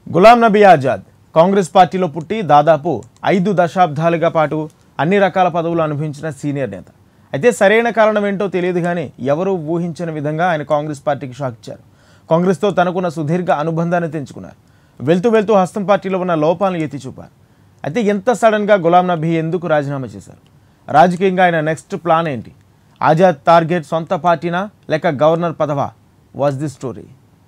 గులాం నబీ ఆజాద్ కాంగ్రెస్ పార్టీలో పుట్టి దాదాపు 5 దశాబ్దాలుగా పాటు అన్ని రకాల పదవులు అనుభవించిన సీనియర్ నేత. అయితే సరైన కారణం ఏంటో తెలియదు కానీ ఎవరూ ఊహించని విధంగా ఆయన కాంగ్రెస్ పార్టీకి షాక్ ఇచ్చారు. కాంగ్రెస్తో తనకున్న సుదీర్ఘ అనుబంధాన్ని తెంచుకున్నారు. వెళ్తూ హస్తం పార్టీలో ఉన్న లోపాలను ఎత్తి చూపారు. అయితే ఎంత సడన్గా గులాం నబీ ఎందుకు రాజీనామా చేశారు? రాజకీయంగా ఆయన నెక్స్ట్ ప్లాన్ ఏంటి? ఆజాద్ టార్గెట్ సొంత పార్టీనా లేక గవర్నర్ పదవా? What's the story.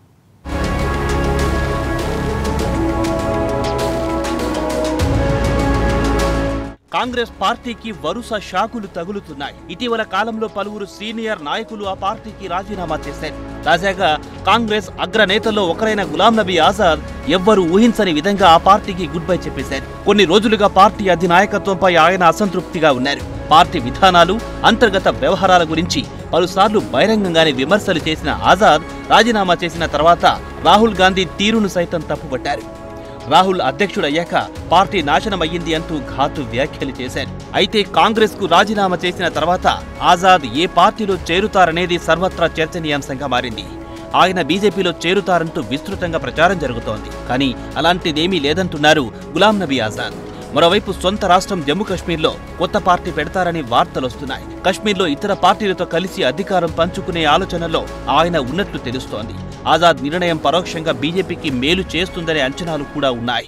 కాంగ్రెస్ పార్టీకి వరుస షాకులు తగులుతున్నాయి. ఇటీవల కాలంలో పలువురు సీనియర్ నాయకులు ఆ పార్టీకి రాజీనామా చేశారు. తాజాగా కాంగ్రెస్ అగ్రనేతల్లో ఒకరైన గులాం నబీ ఆజాద్ ఎవ్వరూ ఊహించని విధంగా ఆ పార్టీకి గుడ్ బై చెప్పేశారు. కొన్ని రోజులుగా పార్టీ అధినాయకత్వంపై ఆయన అసంతృప్తిగా ఉన్నారు. పార్టీ విధానాలు, అంతర్గత వ్యవహారాల గురించి పలుసార్లు బహిరంగంగానే విమర్శలు చేసిన ఆజాద్ రాజీనామా చేసిన తర్వాత రాహుల్ గాంధీ తీరును సైతం తప్పుపట్టారు. రాహుల్ అధ్యక్షుడయ్యాక పార్టీ నాశనమయ్యింది అంటూ ఘాటు వ్యాఖ్యలు చేశారు. అయితే కాంగ్రెస్ కు రాజీనామా చేసిన తర్వాత ఆజాద్ ఏ పార్టీలో చేరుతారనేది సర్వత్రా చర్చనీయాంశంగా మారింది. ఆయన బీజేపీలో చేరుతారంటూ విస్తృతంగా ప్రచారం జరుగుతోంది. కానీ అలాంటిదేమీ లేదంటున్నారు గులాం నబీ ఆజాద్. మరోవైపు సొంత రాష్ట్రం జమ్మూ కశ్మీర్లో కొత్త పార్టీ పెడతారని వార్తలొస్తున్నాయి. కశ్మీర్లో ఇతర పార్టీలతో కలిసి అధికారం పంచుకునే ఆలోచనలో ఆయన ఉన్నట్లు తెలుస్తోంది. ఆజాద్ నిర్ణయం పరోక్షంగా బీజేపీకి మేలు చేస్తుందనే అంచనాలు కూడా ఉన్నాయి.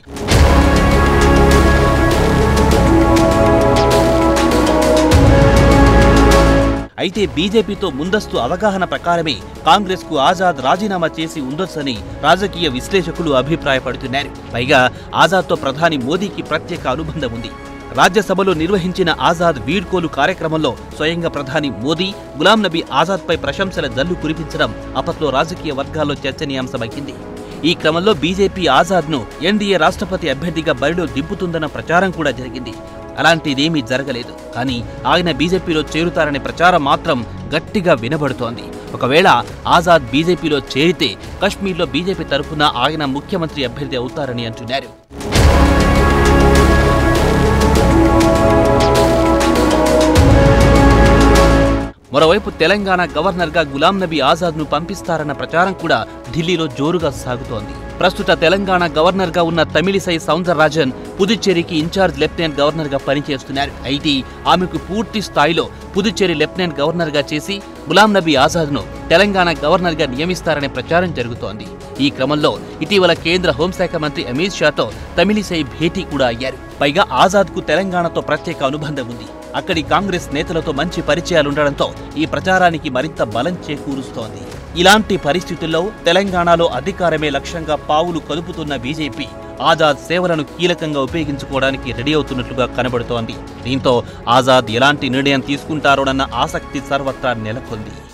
అయితే బీజేపీతో ముందస్తు అవగాహన ప్రకారమే కాంగ్రెస్ కు ఆజాద్ రాజీనామా చేసి ఉండొచ్చని రాజకీయ విశ్లేషకులు అభిప్రాయపడుతున్నారు. పైగా ఆజాద్తో ప్రధాని మోదీకి ప్రత్యేక అనుబంధం ఉంది. రాజ్యసభలో నిర్వహించిన ఆజాద్ వీడ్కోలు కార్యక్రమంలో స్వయంగా ప్రధాని మోదీ గులాం నబీ ఆజాద్పై ప్రశంసల జల్లు కురిపించడం అప్పట్లో రాజకీయ వర్గాల్లో చర్చనీయాంశమైంది. ఈ క్రమంలో బీజేపీ ఆజాద్ను ఎన్డీఏ రాష్ట్రపతి అభ్యర్థిగా బరిలో దింపుతుందన్న ప్రచారం కూడా జరిగింది. అలాంటిదేమీ జరగలేదు. కానీ ఆయన బీజేపీలో చేరుతారనే ప్రచారం మాత్రం గట్టిగా వినబడుతోంది. ఒకవేళ ఆజాద్ బీజేపీలో చేరితే కశ్మీర్లో బీజేపీ తరఫున ఆయన ముఖ్యమంత్రి అభ్యర్థి అవుతారని అంటున్నారు. మరోవైపు తెలంగాణ గవర్నర్గా గులాం నబీ ఆజాద్ను పంపిస్తారన్న ప్రచారం కూడా ఢిల్లీలో జోరుగా సాగుతోంది. ప్రస్తుత తెలంగాణ గవర్నర్గా ఉన్న తమిళిసై సౌందరరాజన్ పుదుచ్చేరికి ఇన్ఛార్జ్ లెఫ్టినెంట్ గవర్నర్గా పనిచేస్తున్నారు. అయితే ఆమెకు పూర్తి స్థాయిలో పుదుచ్చేరి లెఫ్టినెంట్ గవర్నర్గా చేసి గులాం నబీ ఆజాద్ను తెలంగాణ గవర్నర్గా నియమిస్తారనే ప్రచారం జరుగుతోంది. ఈ క్రమంలో ఇటీవల కేంద్ర హోంశాఖ మంత్రి అమిత్ షాతో తమిళిసై భేటీ కూడా అయ్యారు. పైగా ఆజాద్కు తెలంగాణతో ప్రత్యేక అనుబంధం ఉంది. అక్కడి కాంగ్రెస్ నేతలతో మంచి పరిచయాలుండడంతో ఈ ప్రచారానికి మరింత బలం చేకూరుస్తోంది. ఇలాంటి పరిస్థితుల్లో తెలంగాణలో అధికారమే లక్ష్యంగా పావులు కదుపుతున్న బీజేపీ ఆజాద్ సేవలను కీలకంగా ఉపయోగించుకోవడానికి రెడీ అవుతున్నట్లుగా కనబడుతోంది. దీంతో ఆజాద్ ఎలాంటి నిర్ణయం తీసుకుంటారోనన్న ఆసక్తి సర్వత్రా నెలకొంది.